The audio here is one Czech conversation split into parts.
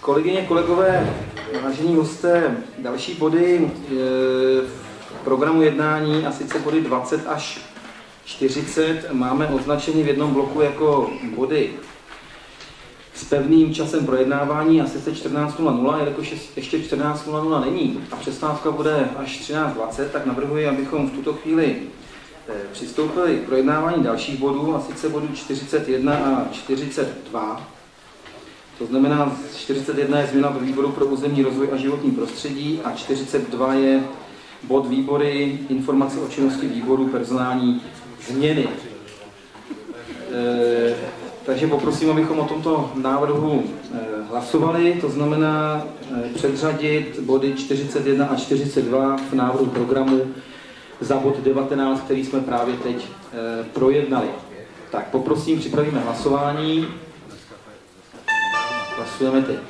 Kolegyně, kolegové, vážení hosté, další body v programu jednání, a sice body 20 až 40, máme označeny v jednom bloku jako body s pevným časem projednávání, a sice 14:00, jelikož ještě 14:00 není a přestávka bude až 13:20, tak navrhuji, abychom v tuto chvíli přistoupili k projednávání dalších bodů, a sice bodů 41 a 42. To znamená, 41 je změna ve výboru pro územní rozvoj a životní prostředí a 42 je bod výbory, informace o činnosti výboru, personální změny. Takže poprosím, abychom o tomto návrhu hlasovali, to znamená předřadit body 41 a 42 v návrhu programu za bod 19, který jsme právě teď projednali. Tak poprosím, připravíme hlasování. Hlasujeme teď.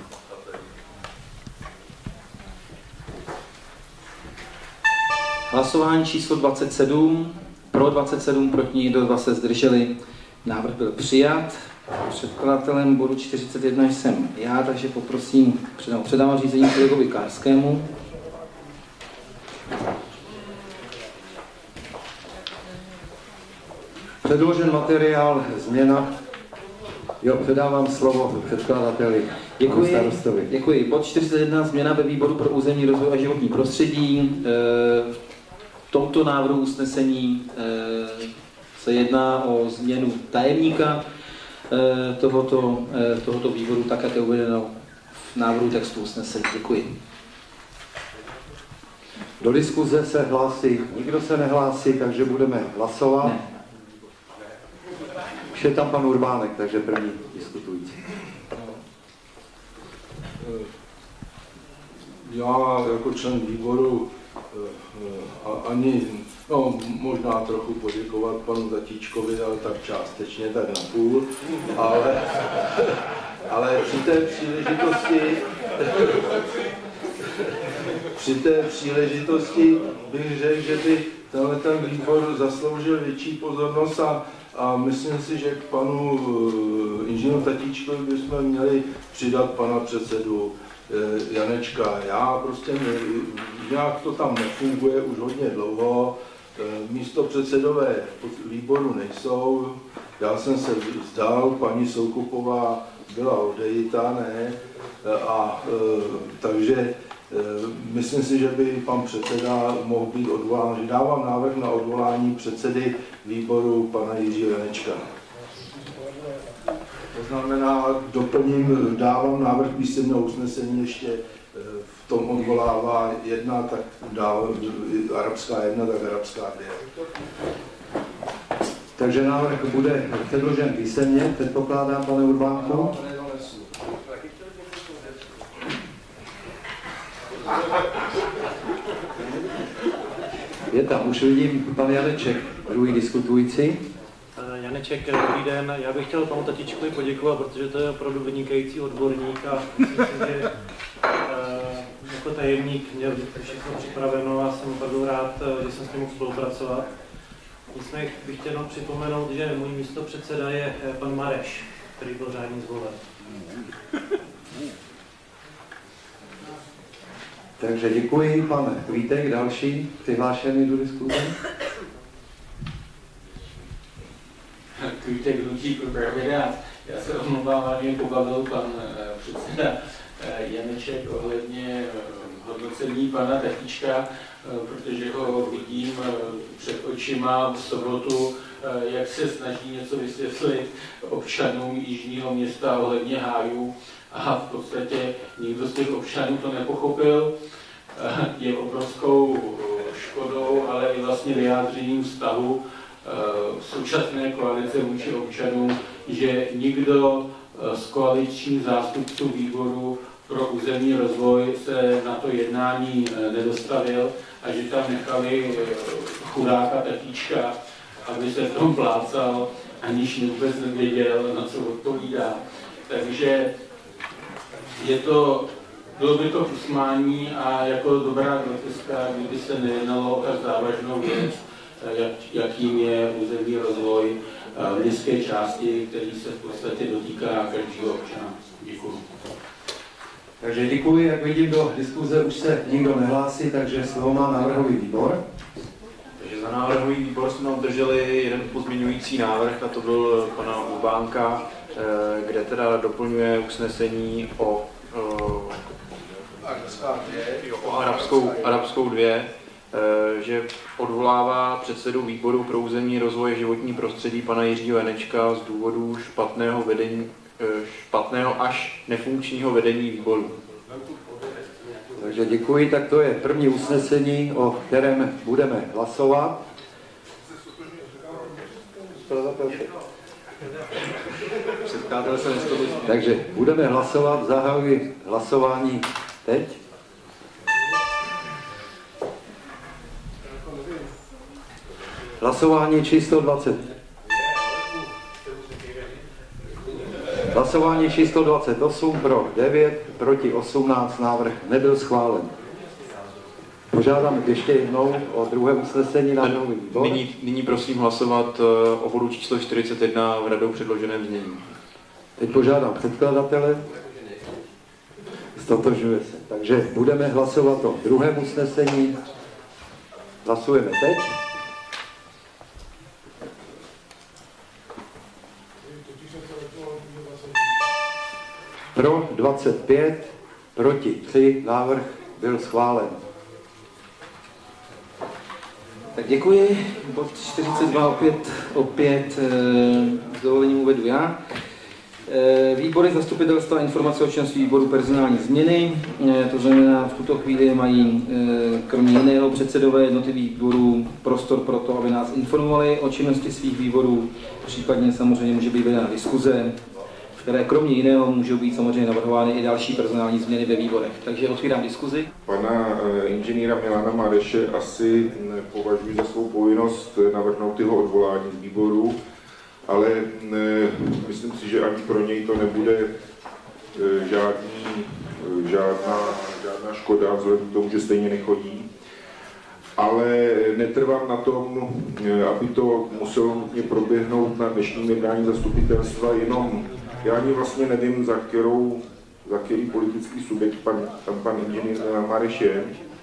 Hlasování číslo 27, pro 27, proti nikdo, 2 se zdrželi. Návrh byl přijat. Předkladatelem bodu 41 jsem já, takže poprosím, předávám řízení kolegovi Kárskému. Předložen materiál, změna. Jo, předávám slovo předkladateli. Děkuji. Bod 41, změna ve výboru pro územní rozvoj a životní prostředí. V tomto návrhu usnesení se jedná o změnu tajemníka tohoto výboru, tak jak je uvedeno v návrhu textu usnesení. Děkuji. Do diskuze se hlásí, nikdo se nehlásí, takže budeme hlasovat. Ne. Už je tam pan Urbánek, takže první diskutující. Já jako člen výboru možná trochu poděkovat panu Tatíčkovi, ale tak částečně, tak na půl, ale při té příležitosti bych řekl, že by ten výbor zasloužil větší pozornost a myslím si, že k panu inženýru Tatíčkovi bychom měli přidat pana předsedu Janečka. Já prostě nějak to tam nefunguje už hodně dlouho, místo předsedové výboru nejsou, já jsem se vzdal, paní Soukupová byla odejita, ne, takže myslím si, že by pan předseda mohl být odvolán, že dávám návrh na odvolání předsedy výboru pana Jiřího Janečka. To znamená, dávám návrh písemného usnesení ještě v tom odvolává jedna, tak arabská 1, tak arabská 2. Takže návrh bude předložen písemně, předpokládám, pane Urbánku. Je tam, už vidím pan Janeček, druhý diskutující. Janeček, dobrý den. Já bych chtěl panu Tatíčkovi poděkovat, protože to je opravdu vynikající odborník a myslím si, že jako tajemník měl všechno připraveno a jsem opravdu rád, že jsem s ním mohl spolupracovat. Nicméně bych chtěl jenom připomenout, že můj místopředseda je pan Mareš, který byl řádně zvolen. Takže děkuji, pan Vítek, další přihlášený do diskuze. Vítek hnutí pro Pravědát. Já se omlouvám, ale mě pobavil pan předseda Janeček ohledně hodnocení pana Tatíčka, protože ho vidím před očima v sobotu, jak se snaží něco vysvětlit občanům Jižního Města ohledně hájů a v podstatě nikdo z těch občanů to nepochopil. Je obrovskou škodou, ale i vlastně vyjádřením vztahu současné koalice vůči občanům, že nikdo z koaličních zástupců výboru pro územní rozvoj se na to jednání nedostavil a že tam nechali chudáka Tatíčka, aby se v tom plácal, aniž vůbec nevěděl, na co odpovídá. Takže bylo by to usmání a jako dobrá groteska, kdyby se nejednalo o tak závažnou věc, jakým je územní rozvoj městské části, který se v podstatě dotýká každého občana. Děkuji. Takže děkuji, jak vidím, do diskuze už se nikdo nehlásí, takže slovo má návrhový výbor. Takže za návrhový výbor jsme obdrželi jeden pozměňující návrh, a to byl pana Ubánka, kde teda doplňuje usnesení o Arabskou 2, že odvolává předsedu výboru pro územní rozvoj životní prostředí pana Jiřího Janečka z důvodu špatného až nefunkčního vedení výboru. Takže děkuji, tak to je první usnesení, o kterém budeme hlasovat. Takže budeme hlasovat, zahajuji hlasování teď. Hlasování číslo 20. Hlasování číslo 28, pro 9, proti 18, návrh nebyl schválen. Požádám ještě jednou o druhé usnesení na nový výbor. Nyní prosím hlasovat o bodu číslo 41 v radou předloženém znění. Teď požádám předkladatele. Stotožňuje se. Takže budeme hlasovat o druhém usnesení. Hlasujeme teď. Pro 25, proti 3, návrh byl schválen. Tak děkuji. Bod 42 opět s dovolením uvedu já. Výbory zastupitelstva informace o činnosti výboru personální změny, to znamená v tuto chvíli mají kromě jiného předsedové jednotlivých výborů prostor pro to, aby nás informovali o činnosti svých výborů, případně samozřejmě může být vedena diskuze, které kromě jiného můžou být samozřejmě navrhovány i další personální změny ve výborech. Takže otvírám diskuzi. Pana inženýra Milana Mareše asi považuji za svou povinnost navrhnout jeho odvolání z výboru, ale myslím si, že ani pro něj to nebude žádná škoda, vzhledem k tomu, že stejně nechodí. Ale netrvám na tom, aby to muselo nutně proběhnout na dnešním jednání zastupitelstva, jenom já ani vlastně nevím, za který politický subjekt pan inženýr Mareš je.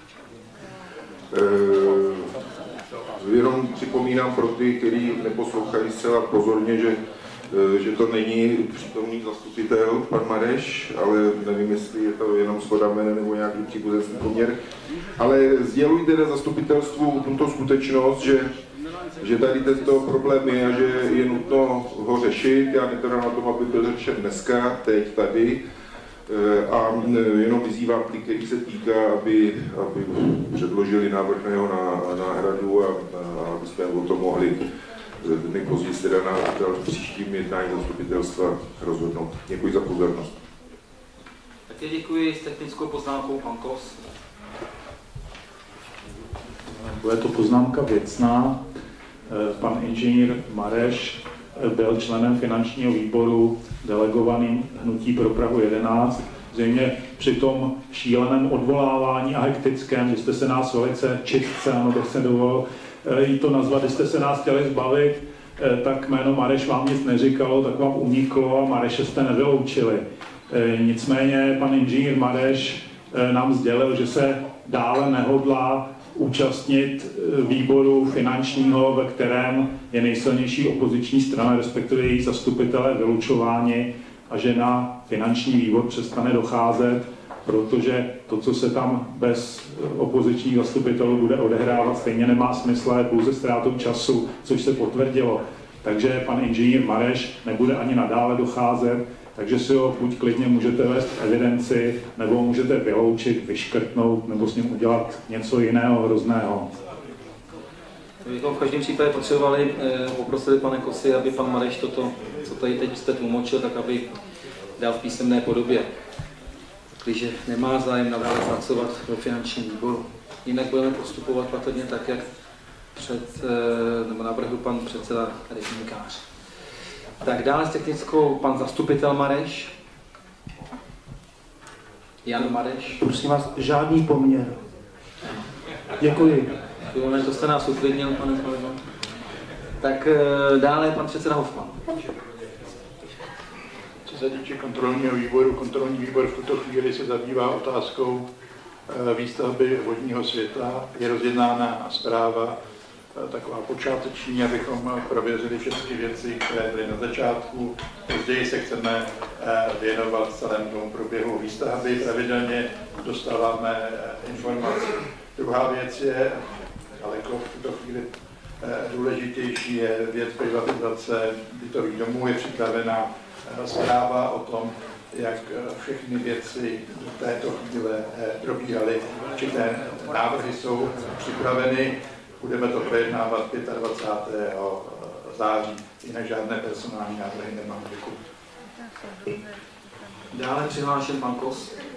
Jenom připomínám pro ty, kteří neposlouchají zcela pozorně, že to není přítomný zastupitel, pan Mareš, ale nevím, jestli je to jenom shoda jména nebo nějaký příbuzenský poměr. Ale sděluji teda zastupitelstvu tuto skutečnost, že tady tento problém je a že je nutno ho řešit. Já netrvám na tom, aby byl řešen dneska, teď, tady. A jenom vyzývám ty, který se týká, aby předložili návrh na jeho náhradu a aby jsme o tom mohli nejpozději teda na příštím jednání zastupitelstva rozhodnout. Děkuji za pozornost. Také děkuji. S technickou poznámkou pan Kos. Bude to poznámka věcná. Pan inženýr Mareš byl členem finančního výboru delegovaným hnutí pro Prahu 11. Zřejmě při tom šíleném odvolávání a hektickém, že jste se nás velice čistce, ano, bych se dovolil jí to nazvat, když jste se nás chtěli zbavit, tak jméno Mareš vám nic neříkalo, tak vám uniklo a Mareše jste nevyloučili. Nicméně pan inženýr Mareš nám sdělil, že se dále nehodlá účastnit výboru finančního, ve kterém je nejsilnější opoziční strana, respektive její zastupitelé vylučováni, a že na finanční výbor přestane docházet, protože to, co se tam bez opozičních zastupitelů bude odehrávat, stejně nemá smysl, je pouze ztrátou času, což se potvrdilo. Takže pan inženýr Mareš nebude ani nadále docházet, takže si ho buď klidně můžete vést v evidenci, nebo můžete vyloučit, vyškrtnout, nebo s ním udělat něco jiného hrozného. Bychom v každém případě potřebovali, poprosili pane Kosi, aby pan Mareš toto, co tady teď jste tlumočil, tak aby dal v písemné podobě. Když nemá zájem nadále pracovat do finančního výboru. Jinak budeme postupovat patrně tak, jak navrhl pan předseda Rybníkář. Tak dále s technickou pan zastupitel Mareš. Jan Mareš. Prosím vás, žádný poměr. Děkuji. To jste nás uklidnil, pane kolego. Tak dále pan předseda Hofman. se týče kontrolního výboru, kontrolní výbor v tuto chvíli se zabývá otázkou výstavby vodního světla. Je rozjednána zpráva taková počáteční, abychom prověřili všechny věci, které byly na začátku. Později se chceme věnovat celému tomu průběhu výstavby. Pravidelně dostáváme informace. Druhá věc je, daleko v tuto chvíli důležitější, je věc privatizace bytových domů. Je připravena zpráva o tom, jak všechny věci do této chvíle probíhaly. Určité návrhy jsou připraveny. Budeme to projednávat 25. září. Jinak žádné personální návrhy nemám. Děkuji. Dále přihlášen pan Kos.